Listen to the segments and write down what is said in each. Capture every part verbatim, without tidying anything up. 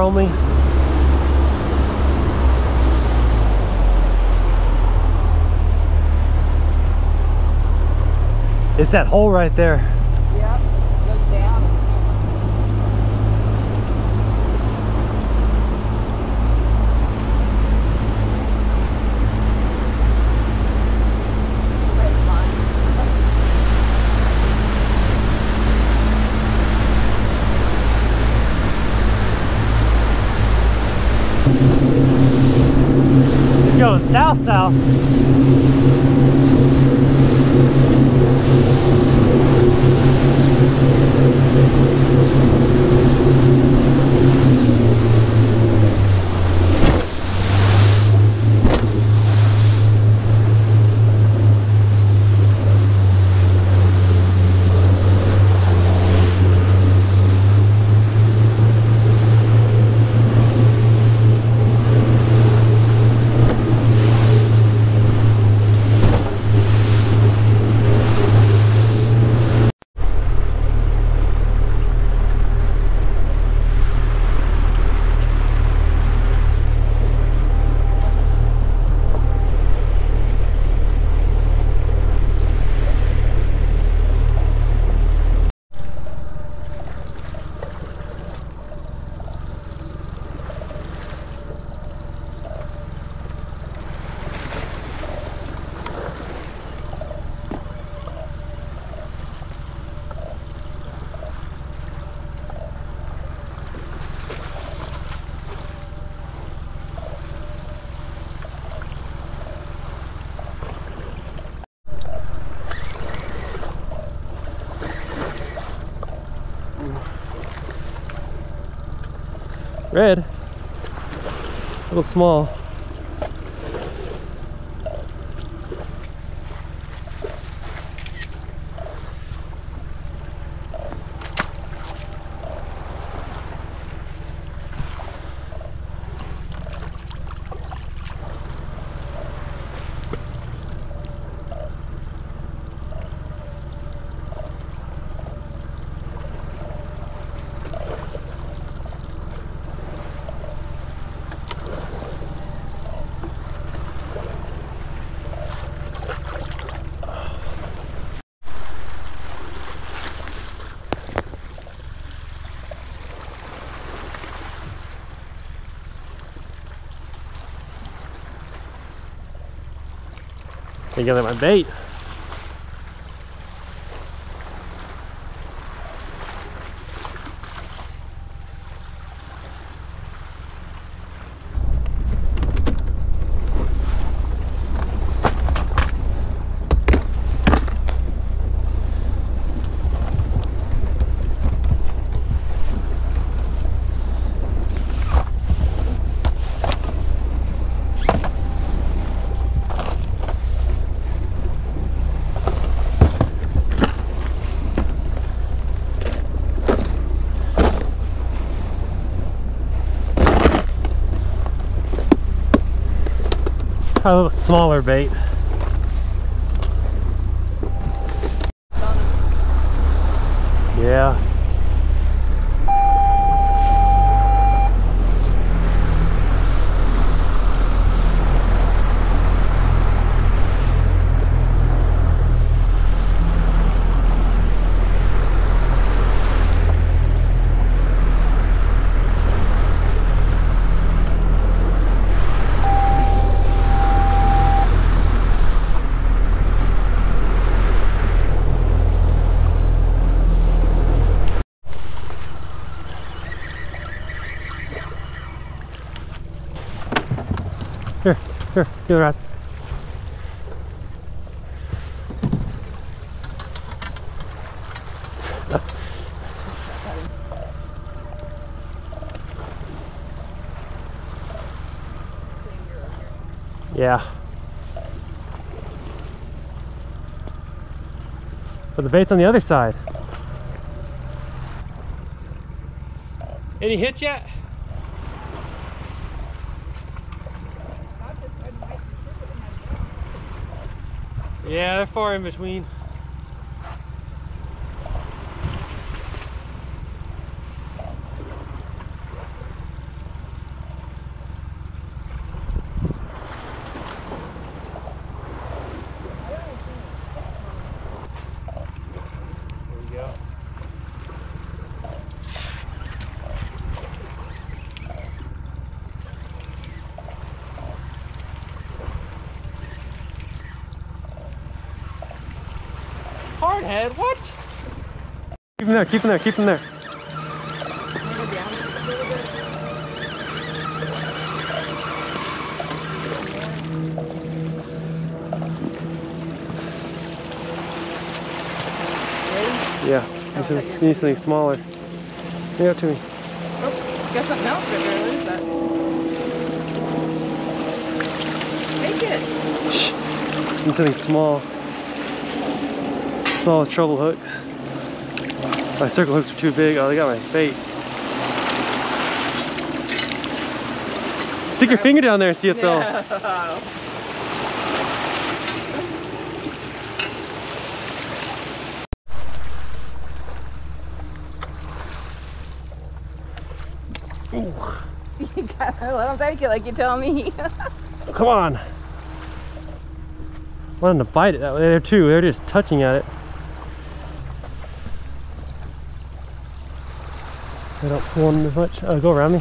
only. It's that hole right there. Yep, it goes down. It's going south south. Red, a little small. I got my bait. A little smaller bait. Yeah. Here, here, get the rod. Yeah. But the bait's on the other side. Any hits yet? Yeah, they're far in between. head. What? Keep him there, keep him there, keep him there. Yeah, need something, need something smaller. Bring it up to me. Oh, got something else right there. What is that? Take it. Shh. Need something small. Small with treble hooks. My circle hooks are too big. Oh, they got my bait. Stick your finger down there and see if they'll. Yeah. Ooh. You gotta let them take it like you tell me. Come on. Wanted to bite it that way there too. They're just touching at it. They don't pull them as much. Oh, go around me.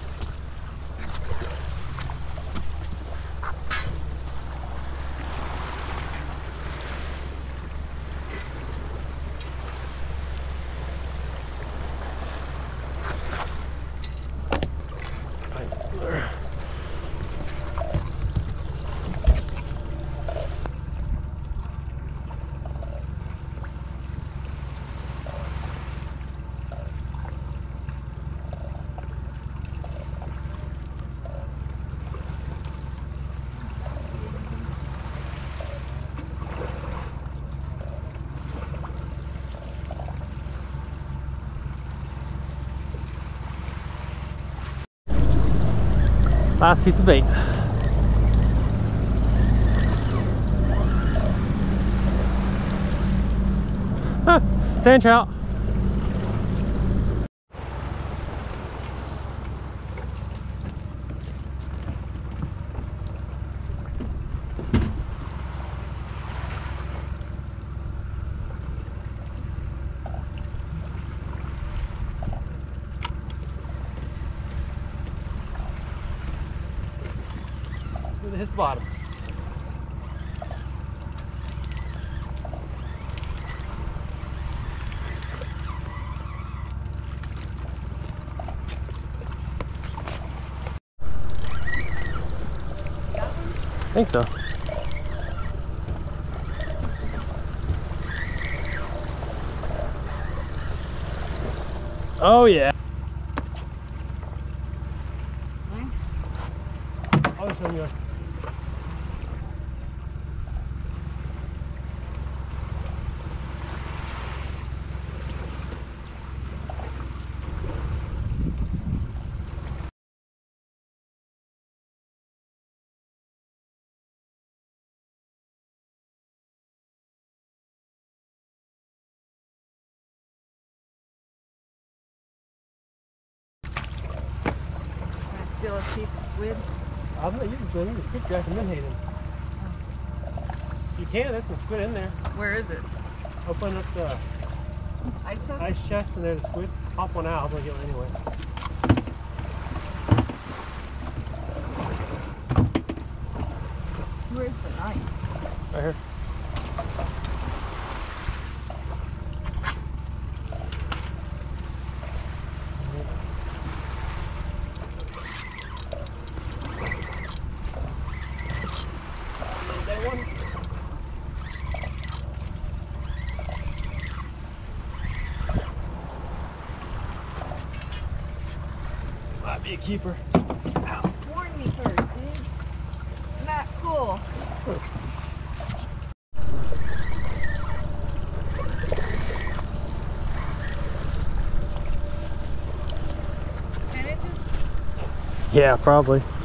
Last piece of bait. Ah, sand trout. His bottom. I think so. Oh yeah. Nice. I'll show you. Still a piece of squid. I'm not using squid. I'm just skip jack and menhaden. You can. There's some squid in there. Where is it? Open up the Ice chest? ice chest and there's a squid. Pop one out. I'm gonna get one anyway. Where's the knife? Right here. Might be a keeper. Ow. Warn me first, dude. Not cool. ten inches? Yeah, probably.